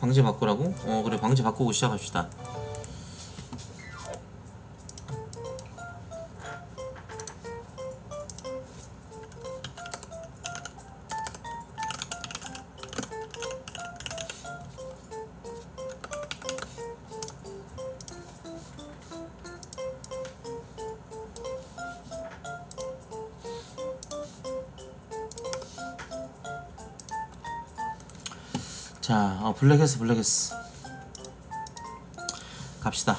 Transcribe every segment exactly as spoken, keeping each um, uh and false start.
방지 바꾸라고? 어 그래, 방지 바꾸고 시작합시다. 자, 어, 블랙에스 블랙에스 갑시다.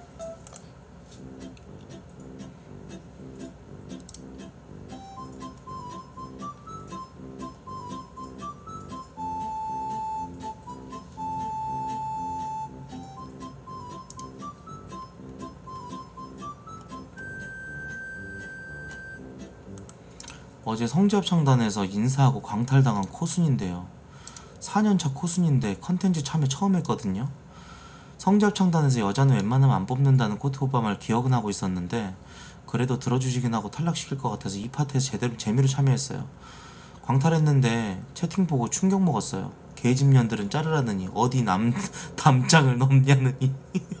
어제 성지합창단에서 인사하고 광탈당한 코순인데요. 사 년차 코순인데 컨텐츠 참여 처음 했거든요. 성지합창단에서 여자는 웬만하면 안 뽑는다는 코트오빠 말 기억은 하고 있었는데 그래도 들어주시긴 하고 탈락시킬 것 같아서 이 파트에서 제대로 재미로 참여했어요. 광탈했는데 채팅 보고 충격 먹었어요. 개집년들은 자르라느니 어디 남 담장을 넘냐느니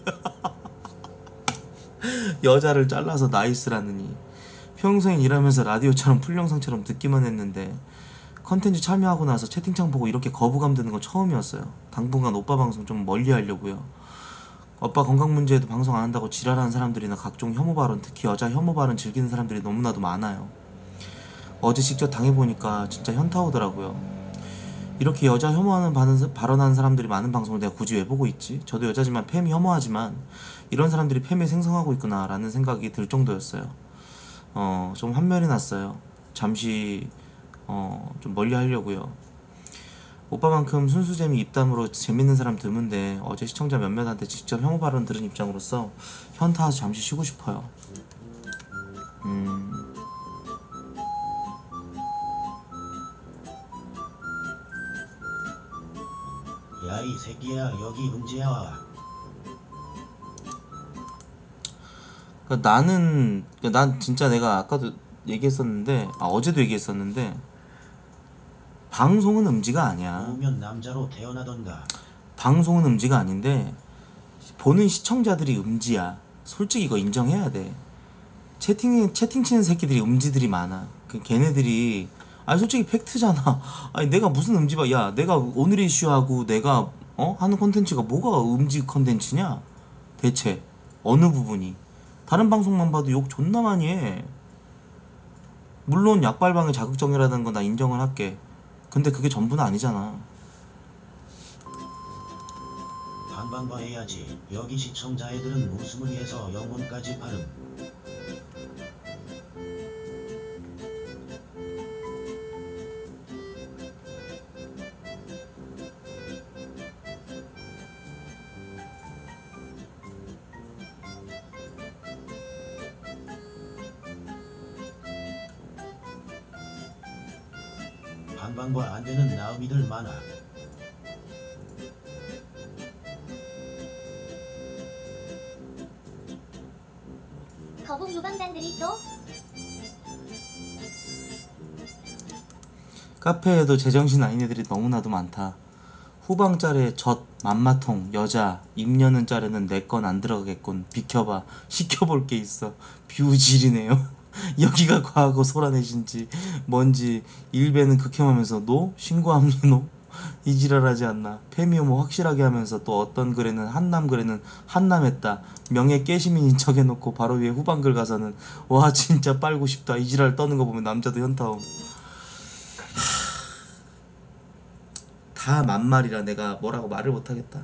여자를 잘라서 나이스라느니 평소엔 일하면서 라디오처럼 풀영상처럼 듣기만 했는데 컨텐츠 참여하고 나서 채팅창 보고 이렇게 거부감 드는 건 처음이었어요. 당분간 오빠 방송 좀 멀리 하려고요. 오빠 건강 문제에도 방송 안 한다고 지랄하는 사람들이나 각종 혐오 발언, 특히 여자 혐오 발언 즐기는 사람들이 너무나도 많아요. 어제 직접 당해보니까 진짜 현타 오더라고요. 이렇게 여자 혐오하는 발언하는 사람들이 많은 방송을 내가 굳이 왜 보고 있지? 저도 여자지만 팸이 혐오하지만 이런 사람들이 팸에 생성하고 있구나 라는 생각이 들 정도였어요. 어, 좀 환멸이 났어요. 잠시 어, 좀 멀리 하려고요. 오빠만큼 순수재미 입담으로 재밌는 사람 드문데 어제 시청자 몇몇한테 직접 혐오 발언 들은 입장으로서 현타와서 잠시 쉬고 싶어요. 음... 야 이 새끼야 여기 음지야. 그러니까 나는 그러니까 난 진짜 내가 아까도 얘기했었는데 아 어제도 얘기했었는데 방송은 음지가 아니야. 오면 남자로 태어나던가. 방송은 음지가 아닌데 보는 시청자들이 음지야. 솔직히 이거 인정해야 돼. 채팅 채팅 치는 새끼들이 음지들이 많아. 그 걔네들이 아니 솔직히 팩트잖아. 아니 내가 무슨 음지 봐. 야 내가 오늘의 이슈하고 내가 어 하는 콘텐츠가 뭐가 음지 콘텐츠냐? 대체 어느 부분이? 다른 방송만 봐도 욕 존나 많이 해. 물론 약발방의 자극적이라는 건 나 인정을 할게. 근데 그게 전부는 아니잖아. 반반바 해야지. 여기 시청자 애들은 웃음을 위해서 영혼까지 파름. 반반바 안 되는 나음이들 많아. 거북 유방단들이 또 카페에도 제정신 아닌 애들이 너무나도 많다. 후방 짤에 젖, 맘마통, 여자, 입녀는 짤에는 내 건 안 들어가겠군. 비켜봐. 시켜볼 게 있어. 뷰질이네요. 여기가 과하고 소라내신지 뭔지 일배는 극혐하면서 노? 신고함 노? 이지랄하지 않나. 페미오모 확실하게 하면서 또 어떤 글에는 한남 글에는 한남했다. 명예 깨시민인 척 해놓고 바로 위에 후방글 가서는 와 진짜 빨고 싶다. 이지랄 떠는 거 보면 남자도 현타옴. 다 만말이라 내가 뭐라고 말을 못하겠다.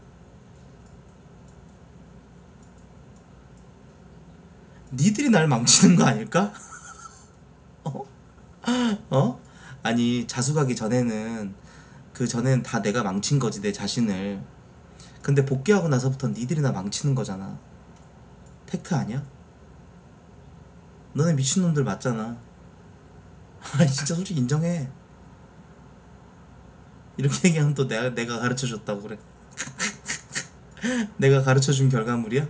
니들이 날 망치는 거 아닐까? 어? 어? 아니 자수가기 전에는 그 전엔 다 내가 망친 거지 내 자신을. 근데 복귀하고 나서부터 니들이 나 망치는 거잖아. 팩트 아니야? 너네 미친놈들 맞잖아. 아니 진짜 솔직히 인정해. 이렇게 얘기하면 또 내가, 내가 가르쳐줬다고 그래. 내가 가르쳐준 결과물이야?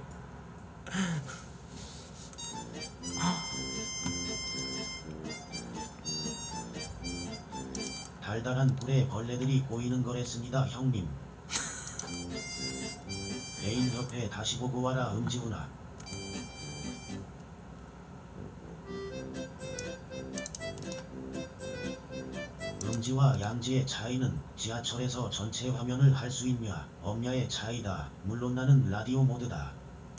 달달한 불에 벌레들이 꼬이는 거랬습니다 형님. 애인 협회 다시 보고 와라 음지훈아. 음지와 양지의 차이는 지하철에서 전체 화면을 할 수 있냐 없냐의 차이다. 물론 나는 라디오 모드다.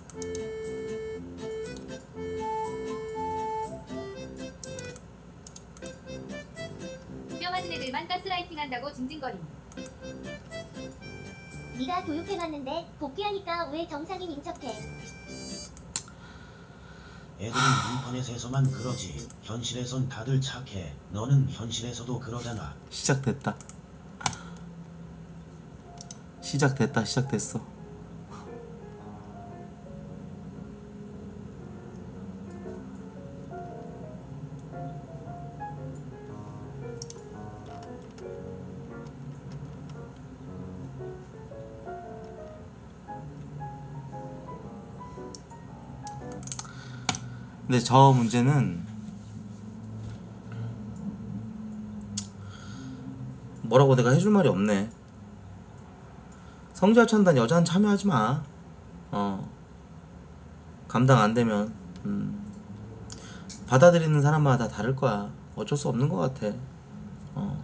뼈 맞은 애들만 가스라이팅 한다고 징징거림. 네가 교육해봤는데 복귀하니까 왜 정상인 인척해? 애들은 인터넷에서만 그러지 현실에선 다들 착해. 너는 현실에서도 그러잖아. 시작됐다. 시작됐다. 시작됐어. 근데 저 문제는 뭐라고 내가 해줄 말이 없네. 성지하천단 여자는 참여하지 마. 어 감당 안 되면 음. 받아들이는 사람마다 다 다를 거야. 어쩔 수 없는 것 같아. 어.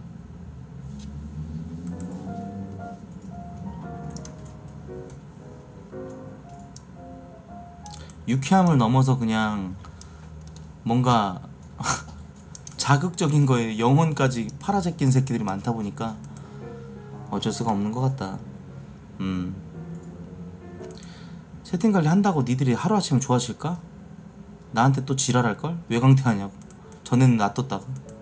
유쾌함을 넘어서 그냥 뭔가 자극적인 거에 영혼까지 팔아제낀 새끼들이 많다 보니까 어쩔 수가 없는 것 같다. 음. 채팅 관리 한다고 니들이 하루아침에 좋아질까? 나한테 또 지랄할걸? 왜 강퇴하냐고. 전에는 놔뒀다가.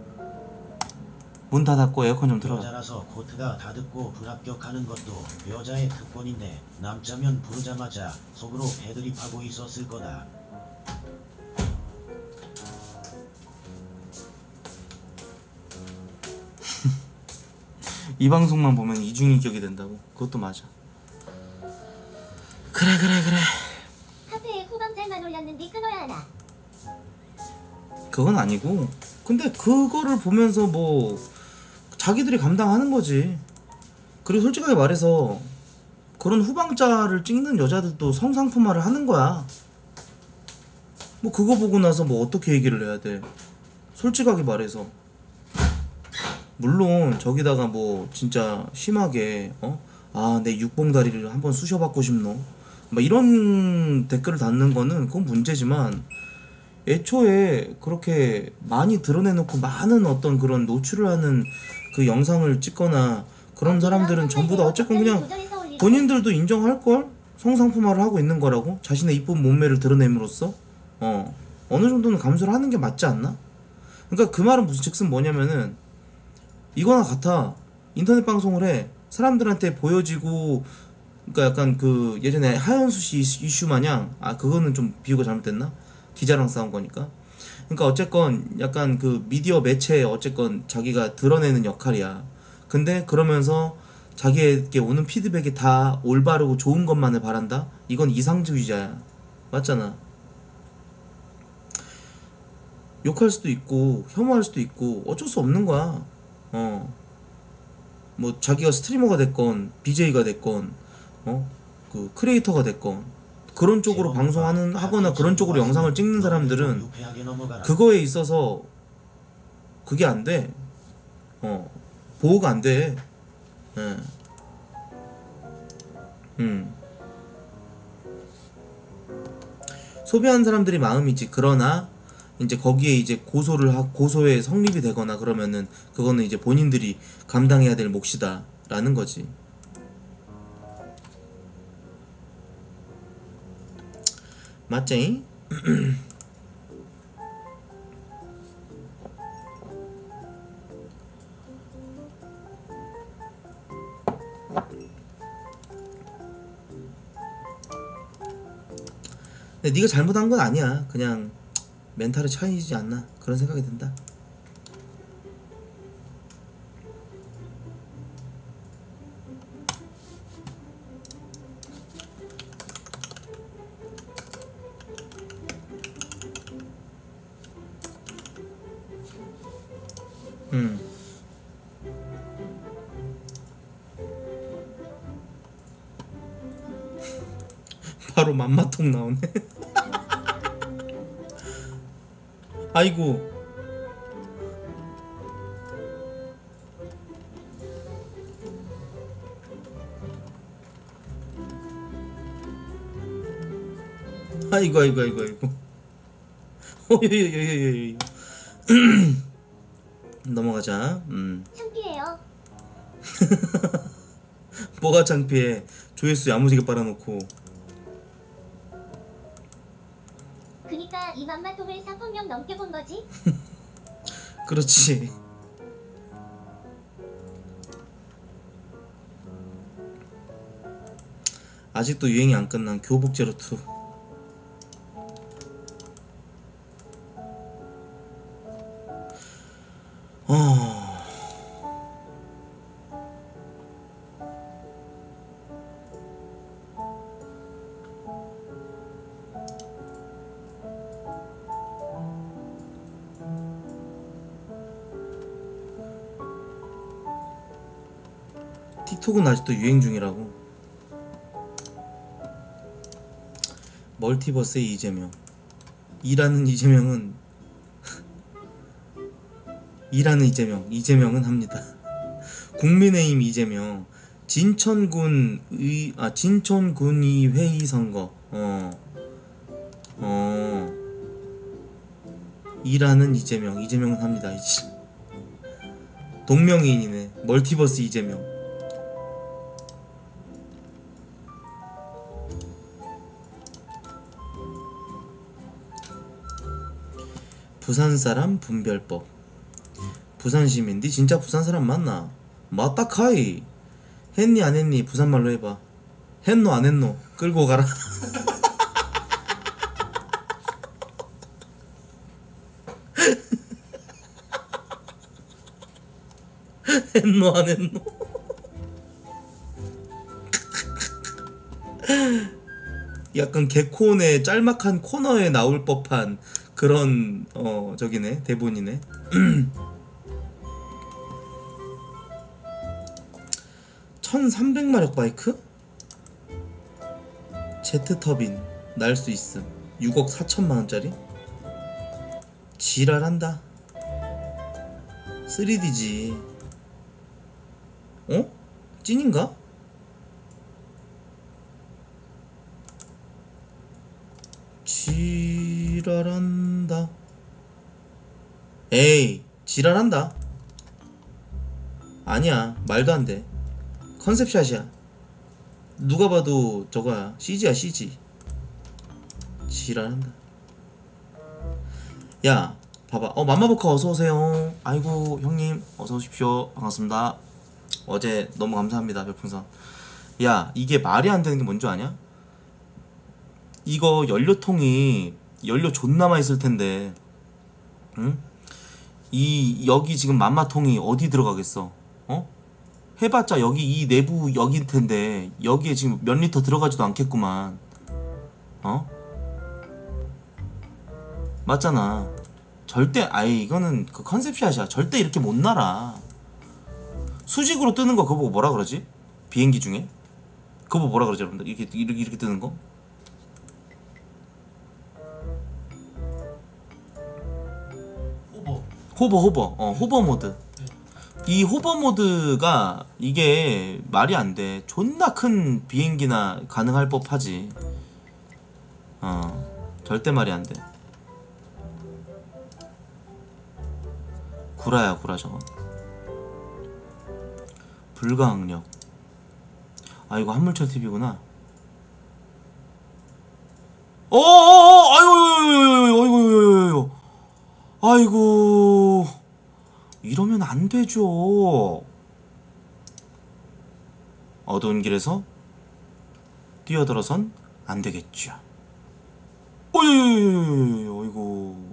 문 닫았고 에어컨 좀 틀어라. 여자라서 코트가 다 듣고 불합격하는 것도 여자의 특권인데 남자면 부르자마자 속으로 배드립하고 있었을 거다. 이 방송만 보면 이중인격이 된다고. 그것도 맞아. 그래 그래 그래. 카페에 후광잘만 올렸는데 끊어야 하나? 그건 아니고, 근데 그거를 보면서 뭐 자기들이 감당하는 거지. 그리고 솔직하게 말해서 그런 후방자를 찍는 여자들도 성상품화를 하는 거야. 뭐 그거 보고 나서 뭐 어떻게 얘기를 해야 돼. 솔직하게 말해서. 물론 저기다가 뭐 진짜 심하게 어? 아, 내 육봉다리를 한번 쑤셔받고 싶노? 막 이런 댓글을 달는 거는 그건 문제지만, 애초에 그렇게 많이 드러내놓고 많은 어떤 그런 노출을 하는 그 영상을 찍거나 그런 사람들은 전부 다 어쨌건 그냥 본인들도 인정할걸? 성상품화를 하고 있는 거라고? 자신의 이쁜 몸매를 드러냄으로써 어 어느 정도는 감수를 하는 게 맞지 않나? 그러니까 그 말은 무슨 즉슨 뭐냐면은 이거나 같아. 인터넷 방송을 해. 사람들한테 보여지고, 그러니까 약간 그 예전에 하현수 씨 이슈, 이슈 마냥, 아 그거는 좀 비유가 잘못됐나? 기자랑 싸운 거니까. 그러니까 어쨌건 약간 그 미디어 매체에 어쨌건 자기가 드러내는 역할이야. 근데 그러면서 자기에게 오는 피드백이 다 올바르고 좋은 것만을 바란다? 이건 이상주의자야. 맞잖아. 욕할 수도 있고 혐오할 수도 있고 어쩔 수 없는 거야. 어. 뭐 자기가 스트리머가 됐건 비제이가 됐건 어? 그 크리에이터가 됐건 그런 쪽으로 방송하는 하거나 그런 쪽으로 영상을 찍는 사람들은 그거에 있어서 그게 안 돼. 어. 보호가 안 돼. 예. 음. 소비하는 사람들이 마음이지. 그러나 이제 거기에 이제 고소를 하, 고소에 성립이 되거나 그러면은 그거는 이제 본인들이 감당해야 될 몫이다 라는 거지. 맞지? 근데 네가 잘못한 건 아니야. 그냥 멘탈의 차이지 않나 그런 생각이 든다. 음. 바로 맘마통 나오네. 아이고. 아이고 아이고 아이고 아이고. 오요요요요요. 넘어가자. 음. 창피해요. 뭐가 창피해? 조회수 야무지게 빨아놓고. 그니까 이 맘마통을 사천 명 넘게 본 거지? 그렇지. 아직도 유행이 안 끝난 교복 제로투. 어... 틱톡은 아직도 유행 중이라고. 멀티버스의 이재명. 일하는 이재명은 일하는 이재명. 이재명은 합니다. 국민의힘 이재명. 진천군 의, 아 진천군의 회의 선거. 어. 어. 일하는 이재명. 이재명은 합니다. 이제. 동명이인이네. 멀티버스 이재명. 부산 사람 분별법. 부산 시민디 진짜 부산 사람 맞나? 맞다 카이. 했니 안 했니? 부산말로 해봐. 했노 안 했노? 끌고 가라. 했노 안 했노? 약간 개콘의 짤막한 코너에 나올 법한 그런 어 저기네. 대본이네. 천삼백 마력 바이크? 제트터빈 날 수 있음. 육억 사천만원짜리? 지랄한다. 쓰리디지. 어? 찐인가? 지랄한다. 에이 지랄한다. 아니야 말도 안돼. 컨셉샷이야. 누가 봐도 저거야. 씨지야 씨지. 지랄한다. 야 봐봐. 어 맘마보카 어서오세요. 아이고 형님 어서오십시오. 반갑습니다. 어제 너무 감사합니다. 별풍선. 야 이게 말이 안 되는 게 뭔지 아냐? 이거 연료통이 연료 존나 많이 쓸 텐데, 응? 이 여기 지금 맘마통이 어디 들어가겠어? 어? 해봤자 여기 이 내부 여기일 텐데 여기에 지금 몇 리터 들어가지도 않겠구만. 어? 맞잖아. 절대 아이 이거는 그 컨셉샷이야. 절대 이렇게 못 날아. 수직으로 뜨는 거 그거 보고 뭐라 그러지? 비행기 중에? 그거 보고 뭐라 그러지 여러분들? 이렇게 이렇게, 이렇게 뜨는 거? 호버. 호버 호버 어 호버 모드. 이 호버 모드가 이게 말이 안 돼. 존나 큰 비행기나 가능할 법하지. 어 절대 말이 안 돼. 구라야 구라 저거. 불가항력. 아 이거 한물철 티비구나. 어어어 아이고 아이고 아이고 아이고 이러면 안 되죠. 어두운 길에서 뛰어들어선 안 되겠죠. 어이 어이구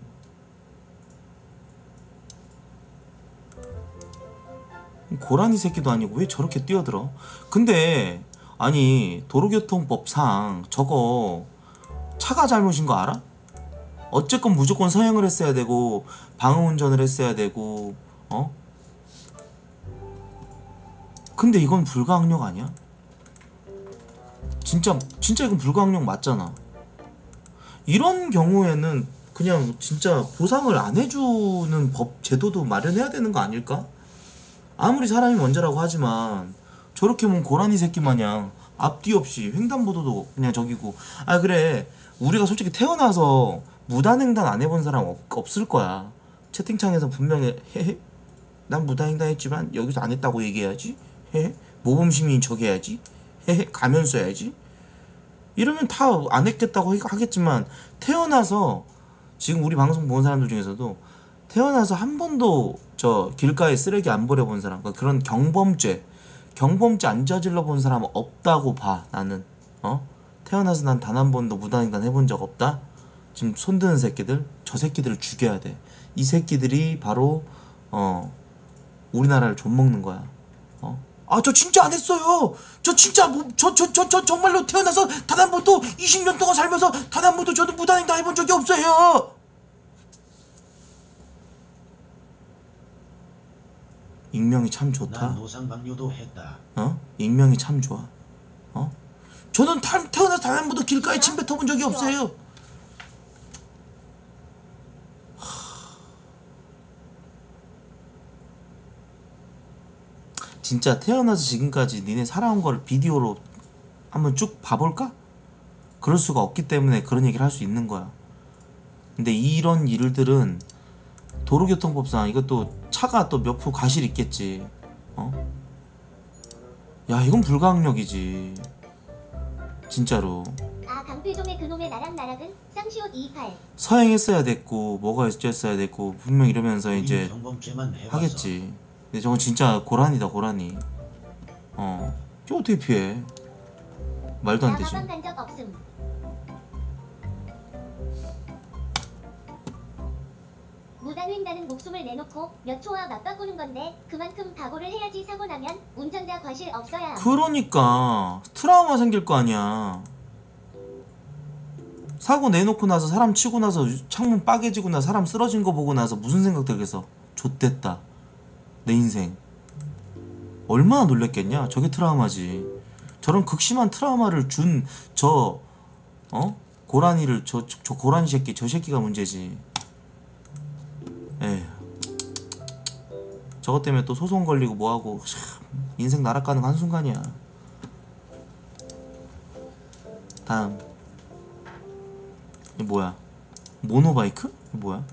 고라니 새끼도 아니고 왜 저렇게 뛰어들어? 근데 아니 도로교통법상 저거 차가 잘못인 거 알아? 어쨌건 무조건 서행을 했어야 되고 방어운전을 했어야 되고 어? 근데 이건 불가항력 아니야? 진짜 진짜 이건 불가항력 맞잖아. 이런 경우에는 그냥 진짜 보상을 안 해주는 법 제도도 마련해야 되는 거 아닐까? 아무리 사람이 먼저라고 하지만 저렇게 뭔 고라니 새끼 마냥 앞뒤 없이 횡단보도도 그냥 저기고. 아 그래, 우리가 솔직히 태어나서 무단횡단 안 해본 사람 없, 없을 거야. 채팅창에서 분명히 헤헤 난 무단횡단 했지만 여기서 안 했다고 얘기해야지, 헤헤 모범시민 저기 해야지, 헤헤 가면 써야지, 이러면 다 안 했겠다고 하겠지만, 태어나서 지금 우리 방송 보는 사람들 중에서도 태어나서 한 번도 저 길가에 쓰레기 안 버려본 사람, 그러니까 그런 경범죄 경범죄 안 저질러 본 사람은 없다고 봐 나는. 어? 태어나서 난 단 한 번도 무단횡단 해본 적 없다? 지금 손드는 새끼들, 저 새끼들을 죽여야 돼. 이 새끼들이 바로 어 우리나라를 좀먹는 거야. 어? 아 저 진짜 안 했어요. 저 진짜 뭐, 저, 저, 저, 저 정말로 태어나서 단 한 번도 이십 년 동안 살면서 단 한 번도 저도 무단횡단 해본 적이 없어요. 익명이 참 좋다. 난 노상방뇨도 했다. 어? 익명이 참 좋아. 어? 저는 타, 태어나서 단 한 번도 길가에 침 뱉어본 적이 없어요. 진짜 태어나서 지금까지 니네 살아온 거를 비디오로 한번 쭉 봐볼까? 그럴 수가 없기 때문에 그런 얘기를 할 수 있는 거야. 근데 이런 일들은 도로교통법상 이것도 차가 또 몇 프로 과실 있겠지. 어? 야 이건 불가항력이지 진짜로. 아 강필종의 그놈의 나락 나락은 쌍시옷 이십팔. 서행했어야 됐고 뭐가 어쨌어야 됐고 분명 이러면서 이제 경범죄만 해봤어. 하겠지. 근데 저건 진짜 고라니다 고라니. 어 이거 어떻게 피해? 말도 안 나 되지. 마방 간적 없음. 무단횡단은 목숨을 내놓고 몇 초와 맞바꾸는 건데 그만큼 각오를 해야지. 사고 나면 운전자 과실 없어야 함. 그러니까 트라우마 생길 거 아니야. 사고 내놓고 나서 사람 치고 나서 창문 빠개지고 나서 사람 쓰러진 거 보고 나서 무슨 생각 들겠어? 좆됐다 내 인생. 얼마나 놀랬겠냐. 저게 트라우마지. 저런 극심한 트라우마를 준 저 어? 고라니를 저, 저, 저 고라니 새끼 저 새끼가 문제지. 에휴 저것 때문에 또 소송 걸리고 뭐하고 참, 인생 날아가는 한순간이야. 다음 이 뭐야? 모노바이크? 이 뭐야?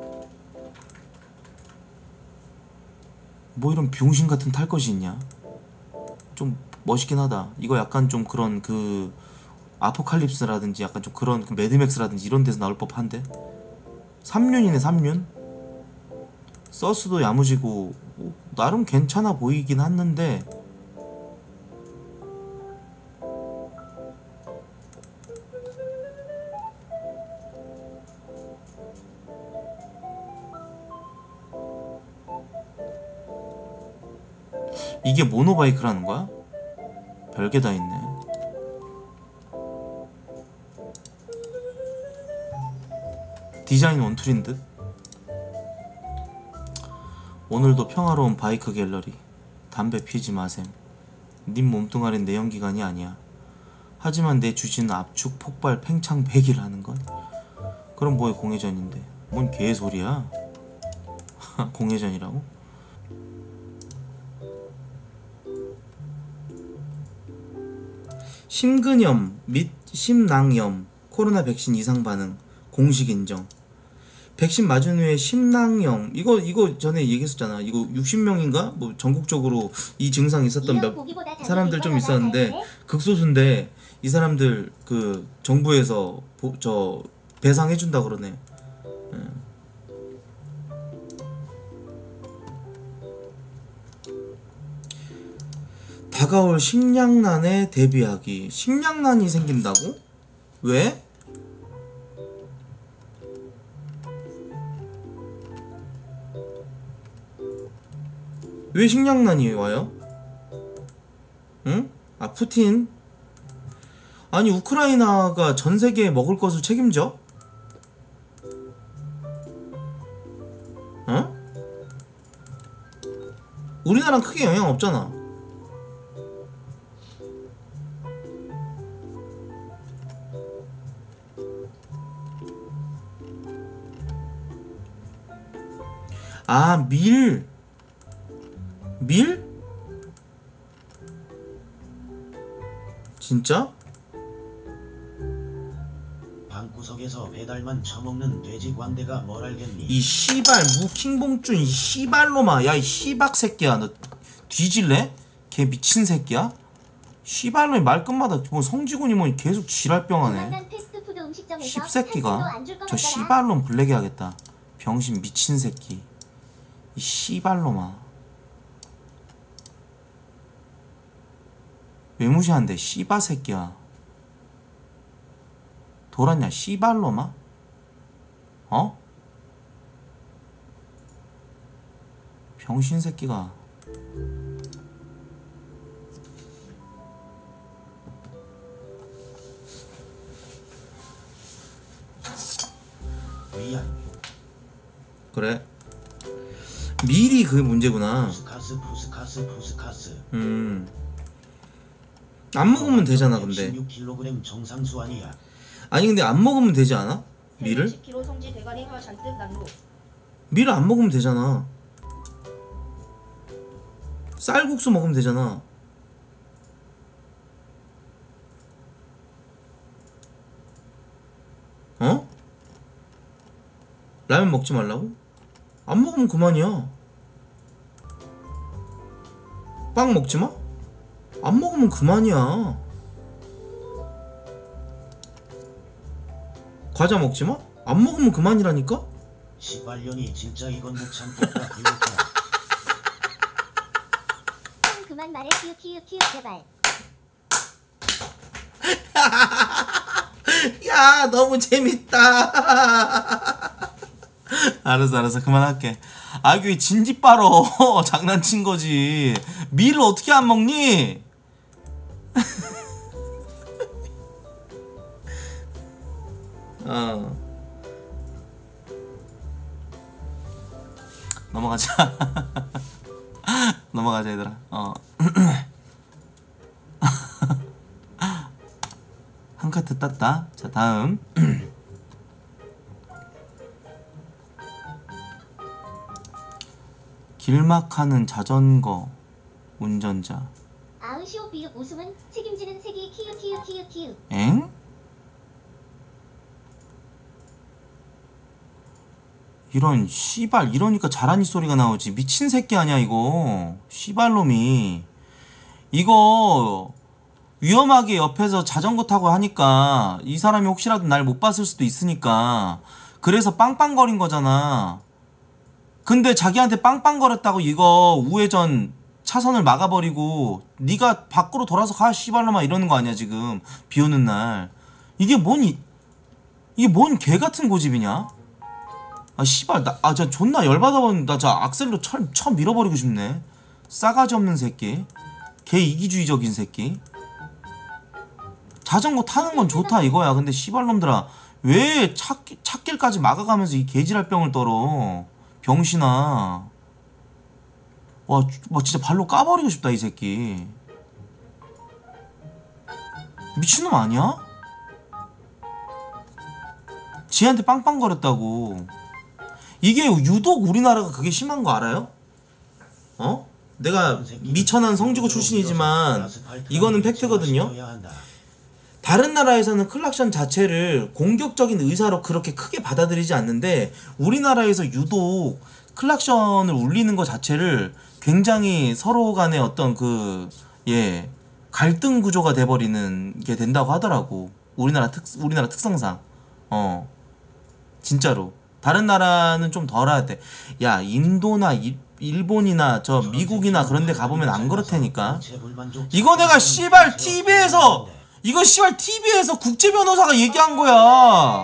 뭐 이런 병신 같은 탈 것이 있냐? 좀 멋있긴 하다. 이거 약간 좀 그런 그 아포칼립스라든지 약간 좀 그런 그 매드맥스라든지 이런 데서 나올 법한데. 삼륜이네 삼륜. 서스도 야무지고 뭐, 나름 괜찮아 보이긴 했는데 이게 모노바이크라는 거야? 별게 다 있네. 디자인 원툴인 듯? 오늘도 평화로운 바이크 갤러리. 담배 피지 마셈. 님 몸뚱아린 내연기관이 아니야. 하지만 내 주지는 압축 폭발 팽창 백이라는걸. 그럼 뭐의 공회전인데. 뭔 개소리야. 공회전이라고? 심근염 및 심낭염 코로나 백신 이상 반응 공식 인정. 백신 맞은 후에 심낭염 이거 이거 전에 얘기했었잖아. 이거 육십 명인가 뭐 전국적으로 이 증상 있었던 몇 사람들 좀 있었는데 극소수인데 이 사람들 그 정부에서 보, 저 배상해 준다 그러네. 예. 다가올 식량난에 대비하기. 식량난이 생긴다고? 왜? 왜 식량난이 와요? 응? 아 푸틴? 아니 우크라이나가 전 세계에 먹을 것을 책임져? 어? 우리나라는 크게 영향 없잖아. 아, 밀. 밀? 진짜? 방구석에서 배달만 처먹는 돼지 광대가 뭘 알겠니? 이 씨발 무킹봉준 이 씨발놈아. 야 이 씨박 새끼야. 너 뒤질래? 걔 미친 새끼야? 씨발놈이 말끝마다 뭐 성지군이 뭐 계속 지랄병하네. 조만간 패스트푸드 음식점에서 씹새끼가. 한식도 안줄 저 거면서라. 씨발놈 블랙 해야겠다. 병신 미친 새끼. 이 씨발놈아. 왜 무시한대 씨바 새끼야. 돌았냐 씨발놈아? 어? 병신 새끼가. 위안 그래. 미리 그게 문제구나. 푸스카스 푸스카스 푸스카스. 음. 안 먹으면 되잖아 근데. 십육 킬로그램 정상수 아니야. 아니 근데 안 먹으면 되지 않아? 밀을? 십 킬로그램 성지 대가리 화 잔뜩 난로. 밀을 안 먹으면 되잖아. 쌀국수 먹으면 되잖아. 어? 라면 먹지 말라고? 안 먹으면 그만이야. 빵 먹지 마? 안 먹으면 그만이야. 과자 먹지 마? 안 먹으면 그만이라니까? 시발년이 진짜 이건 못 참겠다. 이렇게. 형 그만 말해 키읔 키읔 키읔 제발. 야 너무 재밌다. 알았어 알았어 그만할게. 아 이게 진지빠로 장난친 거지. 밀을 어떻게 안 먹니? 어 넘어가자. 넘어가자 얘들아. 어 한 카트 땄다. 자 다음. 길막하는 자전거 운전자. 아으시오 비읍 웃음은 책임지는 색이 키읔 키읔 키읔 키읔. 엥? 이런 씨발 이러니까 잘하니 소리가 나오지. 미친 새끼 아니야 이거. 씨발놈이 이거 위험하게 옆에서 자전거 타고 하니까 이 사람이 혹시라도 날 못 봤을 수도 있으니까 그래서 빵빵거린 거잖아. 근데 자기한테 빵빵거렸다고 이거 우회전 차선을 막아버리고 네가 밖으로 돌아서 가 씨발놈아 이러는 거 아니야 지금. 비오는 날 이게 뭔 이, 이게 뭔 개같은 고집이냐. 아 씨발 나 아 저 존나 열받아버린. 나 저 악셀로 처, 처 밀어버리고 싶네. 싸가지 없는 새끼. 개 이기주의적인 새끼. 자전거 타는 건 좋다 이거야. 근데 씨발놈들아 왜 차, 차길까지 막아가면서 이 개지랄병을 떨어. 병신아. 와, 와 진짜 발로 까버리고 싶다 이 새끼. 미친놈 아니야? 지한테 빵빵거렸다고. 이게 유독 우리나라가 그게 심한 거 알아요? 어? 내가 미천한 성지고 출신이지만 이거는 팩트거든요. 다른 나라에서는 클락션 자체를 공격적인 의사로 그렇게 크게 받아들이지 않는데 우리나라에서 유독 클락션을 울리는 것 자체를 굉장히 서로 간의 어떤 그 예 갈등 구조가 돼버리는 게 된다고 하더라고. 우리나라 특 우리나라 특성상. 어 진짜로 다른 나라는 좀 덜하대. 야 인도나 이, 일본이나 저 미국이나 그런데 가보면 안 그렇다니까. 이거 내가 씨발 티비에서 이거 씨발 티비에서 국제 변호사가 얘기한 거야.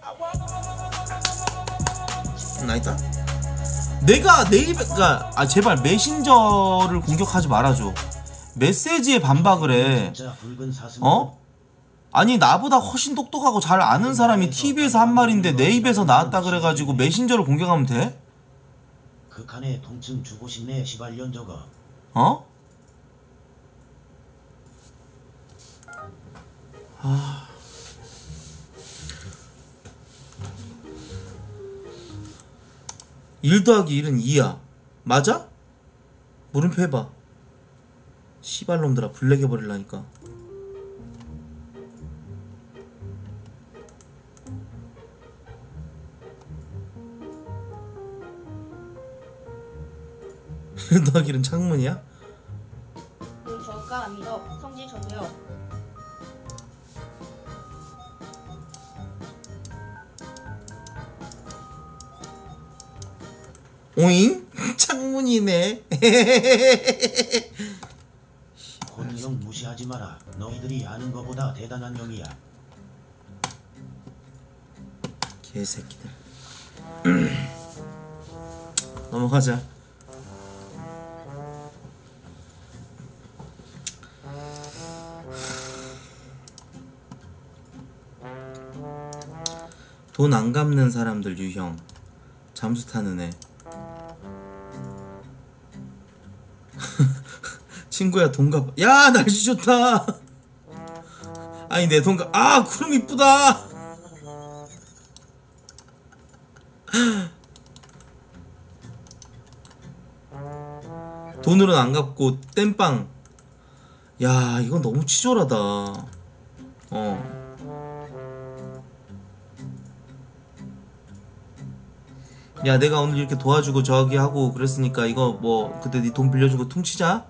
나있다. 내가 네이버가 아 제발 메신저를 공격하지 말아줘. 메시지에 반박을 해. 어? 아니 나보다 훨씬 똑똑하고 잘 아는 사람이 티비에서 한 말인데 내 입에서 나왔다 그래가지고 메신저를 공격하면 돼? 극한의 통증 주고 싶네 시발년 저거. 어? 아... 일 더하기 일은 이야. 맞아? 물음표 해봐. 씨발놈들아 블랙 해버릴라니까. 일 더하기 일은 창문이야? 그 저가 안 믿어. 성질 저도요. 오잉? 창문이네. 혼이형 무시하지 마라. 너희들이 아는 거보다 대단한 형이야. 개새끼들. 넘어가자. 돈 안 갚는 사람들 유형. 잠수 타는 애. 친구야 돈 갚아. 야 날씨 좋다. 아니 내 돈 갚. 아 구름 이쁘다. 돈으로는 안 갚고 땜빵. 야 이건 너무 치졸하다. 어. 야 내가 오늘 이렇게 도와주고 저기 하고 그랬으니까 이거 뭐 그때 네 돈 빌려주고 퉁치자?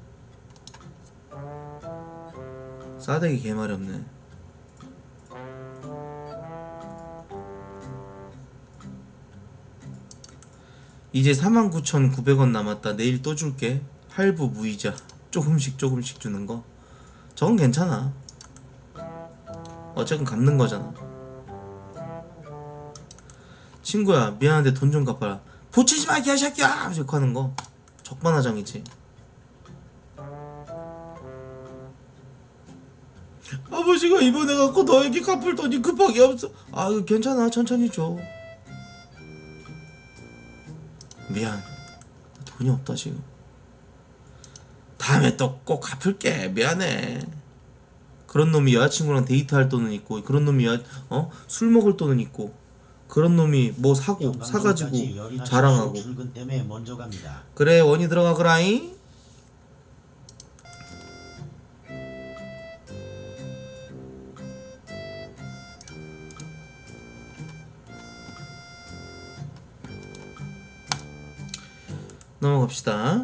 싸대기 개말이 없네. 이제 사만 구천구백 원 남았다. 내일 또 줄게. 할부 무이자 조금씩 조금씩 주는 거. 저건 괜찮아. 어쨌든 갚는 거잖아. 친구야 미안한데 돈 좀 갚아라. 보채지 마 개새끼야 하면서 이렇게 하는 거 적반하장이지. 아버지가 이번에 갖고 너에게 갚을 돈이 급하게 없어. 아 괜찮아 천천히 줘. 미안 돈이 없다 지금. 다음에 또 꼭 갚을게 미안해. 그런 놈이 여자친구랑 데이트할 돈은 있고 그런 놈이 여, 어? 술 먹을 돈은 있고 그런 놈이 뭐 사고 사가지고 자랑하고. 출근 때문에 먼저 갑니다. 그래 원이 들어가거라잉. 넘어갑시다.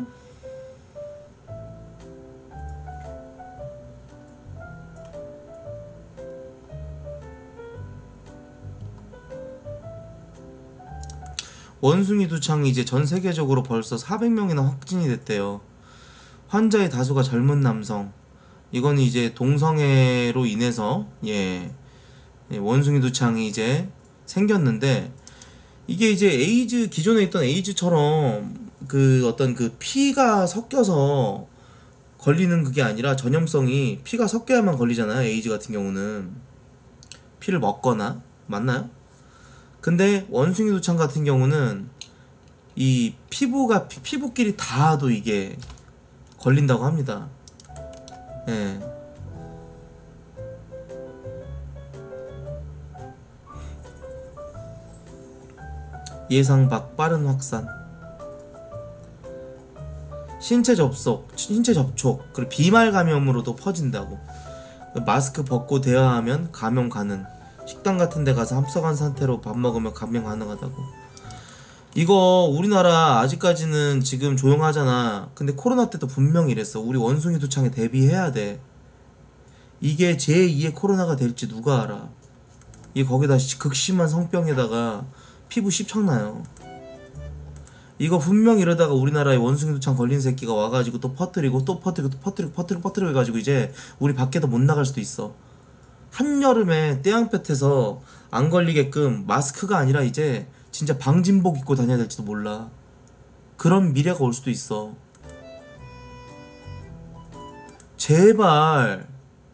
원숭이 두창이 이제 전 세계적으로 벌써 사백 명이나 확진이 됐대요. 환자의 다수가 젊은 남성. 이건 이제 동성애로 인해서 예, 예 원숭이 두창이 이제 생겼는데 이게 이제 에이즈 기존에 있던 에이즈처럼 그 어떤 그 피가 섞여서 걸리는 그게 아니라 전염성이 피가 섞여야만 걸리잖아요. 에이즈 같은 경우는 피를 먹거나 맞나요? 근데 원숭이 두창 같은 경우는 이 피부가 피, 피부끼리 닿아도 이게 걸린다고 합니다. 예. 예상 밖 빠른 확산. 신체 접속, 신체 접촉, 그리고 비말 감염으로도 퍼진다고. 마스크 벗고 대화하면 감염 가능. 식당 같은 데 가서 합석한 상태로 밥 먹으면 감염 가능하다고. 이거 우리나라 아직까지는 지금 조용하잖아. 근데 코로나 때도 분명히 이랬어. 우리 원숭이 두창에 대비해야 돼. 이게 제이의 코로나가 될지 누가 알아. 이 거기다 극심한 성병에다가 피부 씹창나요. 이거 분명 이러다가 우리나라에 원숭이 두창 걸린 새끼가 와가지고 또 퍼뜨리고 또 퍼뜨리고 또 퍼뜨리고 퍼뜨리고 퍼뜨리고 해가지고 이제 우리 밖에도 못 나갈 수도 있어. 한여름에 태양볕에서 안 걸리게끔 마스크가 아니라 이제 진짜 방진복 입고 다녀야 될지도 몰라. 그런 미래가 올 수도 있어. 제발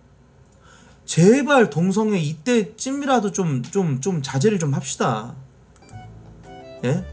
제발 동성애 이때쯤이라도 좀 좀 좀 자제를 좀 합시다. 예?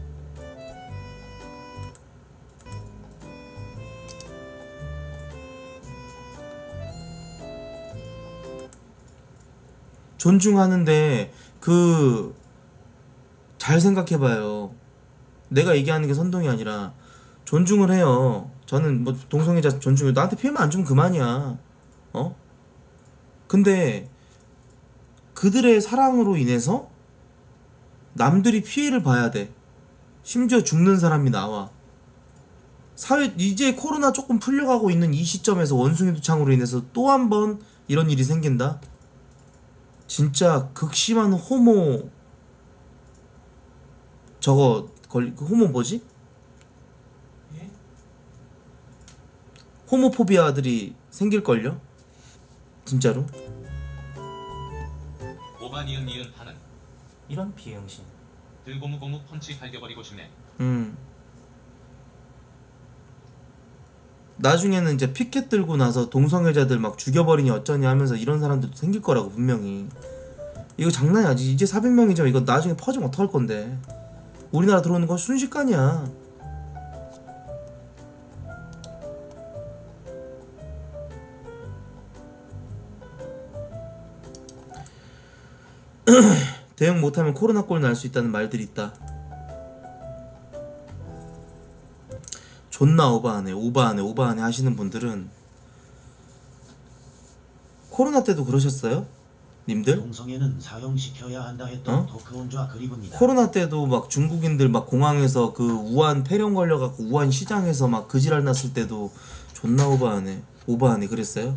존중하는데 그 잘 생각해봐요. 내가 얘기하는 게 선동이 아니라 존중을 해요. 저는 뭐 동성애자 존중해. 나한테 피해만 안 주면 그만이야. 어? 근데 그들의 사랑으로 인해서 남들이 피해를 봐야 돼. 심지어 죽는 사람이 나와. 사회 이제 코로나 조금 풀려가고 있는 이 시점에서 원숭이 도창으로 인해서 또 한 번 이런 일이 생긴다. 진짜 극심한 호모 저거 걸 그 호모 뭐지? 예? 호모포비아들이 생길걸요? 진짜로? 오바 니은 니은 파는 이런 비응신. 들고무고무 펀치 갈겨버리고 싶네. 음. 나중에는 이제 피켓 들고 나서 동성애자들 막 죽여버리니 어쩌냐 하면서 이런 사람들도 생길 거라고 분명히. 이거 장난이 아니지. 이제 사백 명이죠. 이거 나중에 퍼지면 어떡할 건데. 우리나라 들어오는 건 순식간이야. 대응 못하면 코로나 꼴 날 수 있다는 말들이 있다. 존나 오바하네 오바하네 오바하네 하시는 분들은 코로나 때도 그러셨어요? 님들? 동성애는 사형시켜야 한다 했던 어? 토크온좌 그리브입니다. 코로나 때도 막 중국인들 막 공항에서 그 우한 폐렴 걸려갖고 우한 시장에서 막 그지랄 났을 때도 존나 오바하네 오바하네 그랬어요?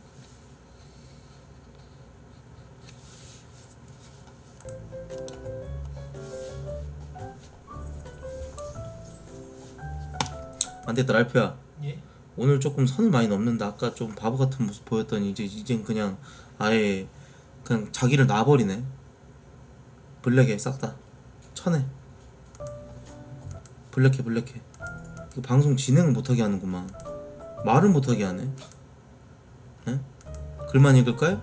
안됐다 랄프야. 예? 오늘 조금 선을 많이 넘는다. 아까 좀 바보 같은 모습 보였더니 이제 이젠 그냥 아예 그냥 자기를 놔버리네. 블랙해 싹 다 쳐내. 블랙해 블랙해. 이거 방송 진행을 못하게 하는구만. 말을 못하게 하네. 에? 글만 읽을까요?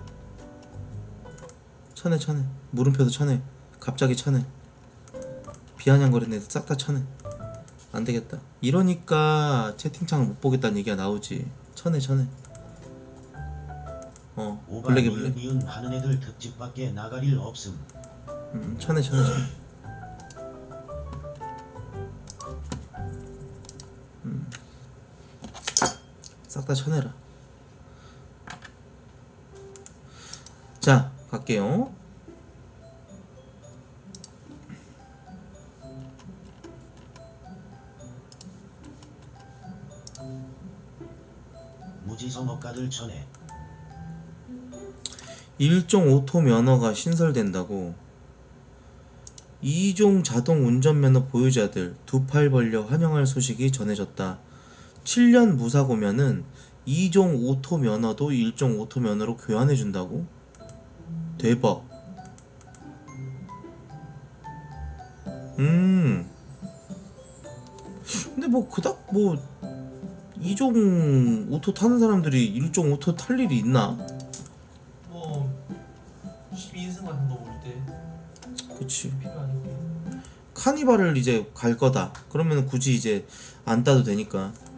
쳐내 쳐내. 물음표도 쳐내. 갑자기 쳐내. 비아냥거리는 애들 싹 다 쳐내. 안되겠다. 이러니까 채팅창을 못 보겠다는 얘기가 나오지. 쳐내 쳐내. 어 오바 블랙이 니은 블랙. 니은 하는 애들 특집밖에 나갈 일 없음. 음 쳐내 쳐내 쳐내. 음. 싹 다 쳐내라. 자 갈게요. 무지성 업가들 전에 일종 오토 면허가 신설된다고. 이종 자동 운전면허 보유자들 두 팔 벌려 환영할 소식이 전해졌다. 칠 년 무사고면은 이종 오토 면허도 일종 오토 면허로 교환해준다고? 대박. 음 근데 뭐 그닥 뭐 이종 오토 타는 사람들이 일종 오토 탈 일이 있나? 뭐 십이 인승 같은 거 올 때 그치. 필요하니까. 카니발을 이제 갈 거다. 그러면 굳이 이제 안 따도 되니까.